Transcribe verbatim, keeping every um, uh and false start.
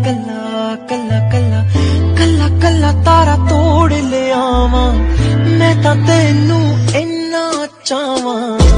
कला कला कला कला कला तारा तोड़ ले आवा मैं तां तेनू इन्ना चाहवां।